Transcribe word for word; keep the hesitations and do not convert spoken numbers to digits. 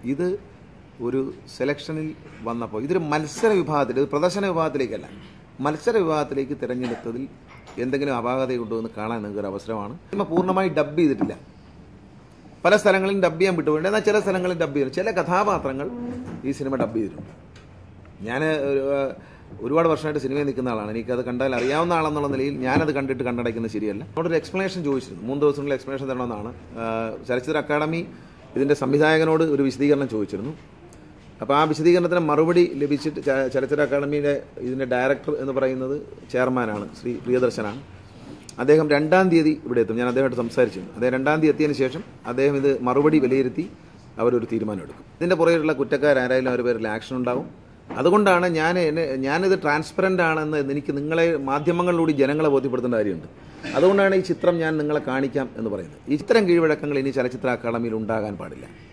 ഇത് ഒരു സെലക്ഷനിൽ വന്നപ്പോൾ ഇതൊരു മത്സര വിഭാഗത്തിൽ, ഇത് പ്രദർശന വിഭാഗത്തിലേക്കല്ല, മത്സര വിഭാഗത്തിലേക്ക് തിരഞ്ഞെടുത്തതിൽ എന്തെങ്കിലും അപാകതയുണ്ടോ എന്ന് കാണാൻ നിങ്ങൾക്കൊരു അവസരമാണ്. സിനിമ പൂർണ്ണമായി ഡബ് ചെയ്തിട്ടില്ല. പല സ്ഥലങ്ങളിലും ഡബ് ചെയ്യാൻ വിട്ടുപോയിട്ടുണ്ട്. എന്നാൽ ചില സ്ഥലങ്ങളിൽ ഡബ് ചെയ്തു. ചില കഥാപാത്രങ്ങൾ ഈ സിനിമ ഡബ് ചെയ്തിട്ടുണ്ട്. ഞാൻ ഒരുപാട് വർഷമായിട്ട് സിനിമയിൽ നിൽക്കുന്ന ആളാണ്. എനിക്കത് കണ്ടാൽ അറിയാവുന്ന ആളെന്നുള്ള നിലയിൽ ഞാനത് കണ്ടിട്ട് കണ്ടടയ്ക്കുന്നത് ശരിയല്ല. അവിടെ ഒരു എക്സ്പ്ലനേഷൻ ചോദിച്ചിരുന്നു. മൂന്ന് ദിവസങ്ങളിൽ എക്സ്പ്ലനേഷൻ തരണമെന്നാണ്. ചലച്ചിത്ര അക്കാദമി ഇതിൻ്റെ സംവിധായകനോട് ഒരു വിശദീകരണം ചോദിച്ചിരുന്നു. അപ്പോൾ ആ വിശദീകരണത്തിന് മറുപടി ലഭിച്ചിട്ട് ചലച്ചിത്ര അക്കാദമിയുടെ ഇതിൻ്റെ ഡയറക്ടർ എന്ന് പറയുന്നത് ചെയർമാനാണ്, ശ്രീ പ്രിയദർശനാണ്. അദ്ദേഹം രണ്ടാം തീയതി ഇവിടെ എത്തും. ഞാൻ അദ്ദേഹമായിട്ട് സംസാരിച്ചിരുന്നു. അദ്ദേഹം രണ്ടാം തീയതി എത്തിയതിന് ശേഷം അദ്ദേഹം ഇത് മറുപടി വിലയിരുത്തി അവരൊരു തീരുമാനം എടുക്കും. ഇതിൻ്റെ പുറകിലുള്ള കുറ്റക്കാരായാലും അവർ പേരിൽ ആക്ഷൻ ഉണ്ടാവും. അതുകൊണ്ടാണ് ഞാൻ എന്നെ ഞാനിത് ട്രാൻസ്പെറൻ്റ് ആണെന്ന് എനിക്ക് നിങ്ങളെ മാധ്യമങ്ങളിലൂടെ ജനങ്ങളെ ബോധ്യപ്പെടുത്തേണ്ട കാര്യമുണ്ട്. അതുകൊണ്ടാണ് ഈ ചിത്രം ഞാൻ നിങ്ങളെ കാണിക്കാം എന്ന് പറയുന്നത്. ഈ ചിത്രം കീഴ്വഴക്കങ്ങൾ ഇനി ചലച്ചിത്ര അക്കാദമിയിൽ ഉണ്ടാകാൻ പാടില്ല.